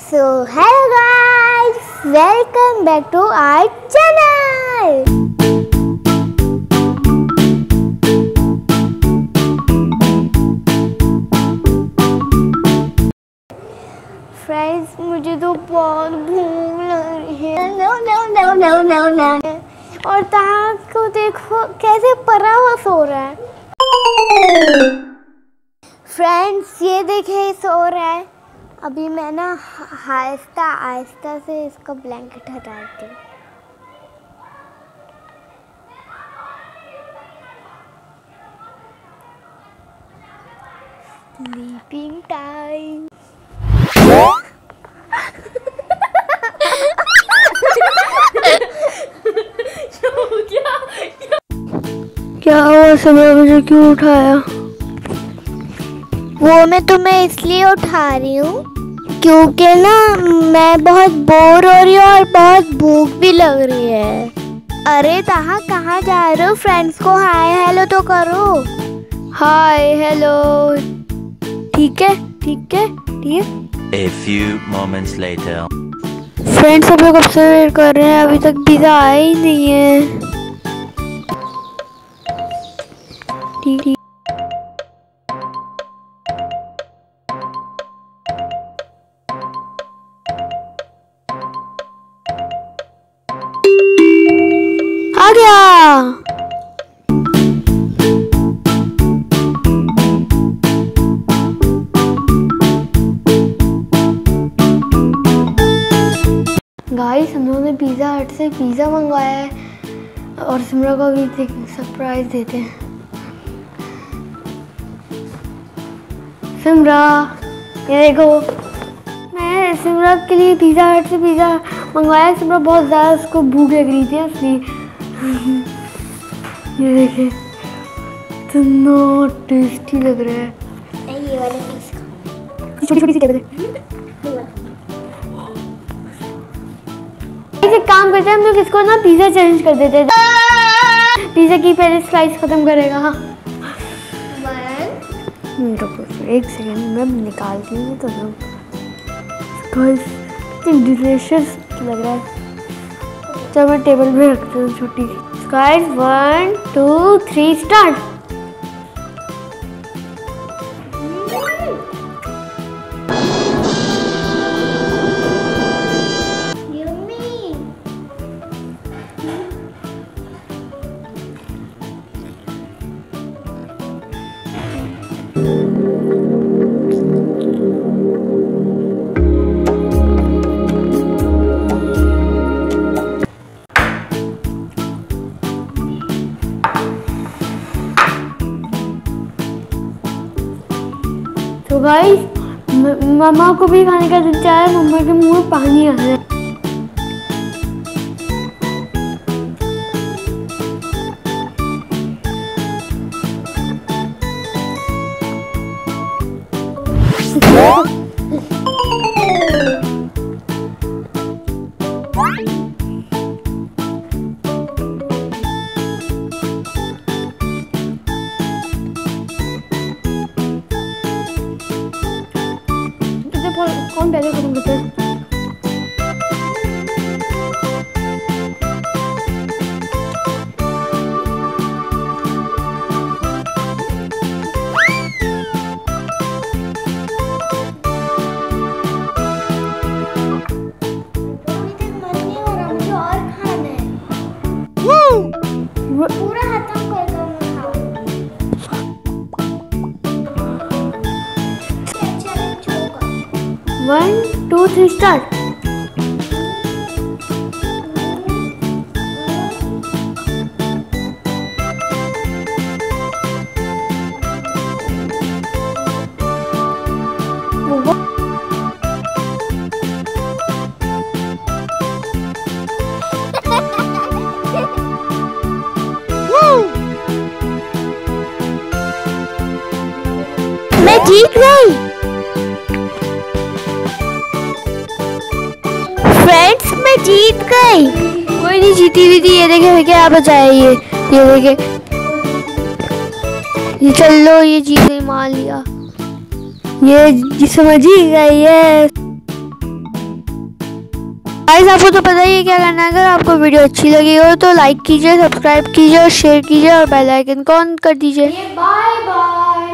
So hello guys, welcome back to our channel. Friends, मुझे तो बहुत भूख लग रही है। No. और ताहा को देखो कैसे परा हुआ सो रहा है। फ्रेंड्स, ये देखे सो रहा है। अभी मैं ना आहिस्ता आहिस्ता से इसका ब्लैंकेट हटाती हूँ। Sleeping time. क्या हुआ समय मुझे क्यों उठाया? वो मैं तुम्हें इसलिए उठा रही हूँ क्योंकि ना मैं बहुत बोर हो रही हूँ और बहुत भूख भी लग रही है। अरे ताहा कहाँ जा रहे हो? फ्रेंड्स को हाय हेलो तो करो। Hi hello. ठीक है ठीक है ठीक है। A few moments later. Friends सब लोग कब से वेट कर रहे हैं, अभी तक पिज़्ज़ा आया ही नहीं है। ठीक आ गया। गाइस, हम लोगों ने पिज़्ज़ा हट से पिज़्ज़ा मंगवाया है और सिमरा को भी सरप्राइज देते हैं। सिमरा, ये देखो, मैं सिमरा के लिए पिज़्ज़ा हट से पिज़्ज़ा मंगवाया। सिमरा बहुत ज़्यादा उसको भूख लग रही थी इसलिए। ये देखिए इतना टेस्टी लग रहा है। ये वाला पीस छोटी छोटी सी टेबल है। एक काम करते हैं, हम लोग इसको ना पिज़्ज़ा चेंज कर देते हैं। पिज़्ज़ा की पहले स्लाइस खत्म करेगा। हाँ, एक सेकेंड में निकालती हूँ तो डिलीशियस लग रहा है। चलो मैं टेबल पे रखती हूँ छोटी। Guys 1 2 3 start. तो गाइस, मम्मा को भी खाने का दिल चाह है। मम्मा के मुंह में पानी आ रहा है। कौन पहले खत्म करता है? पूरा खत्म कर दो। 1 2 3 स्टार्ट। मैं जीत गई। फ्रेंड्स, मैं जीत गई। कोई नहीं, जीती हुई थी। ये देखे भैया, आप बचाए। ये देखे, ये चल लो, ये जीत गई, मान लिया। ये समझ ही गई है। गाइस आपको तो पता ही है क्या करना है। अगर आपको वीडियो अच्छी लगी हो तो लाइक कीजिए, सब्सक्राइब कीजिए और शेयर कीजिए और बेल आइकन को ऑन कर दीजिए। Bye bye.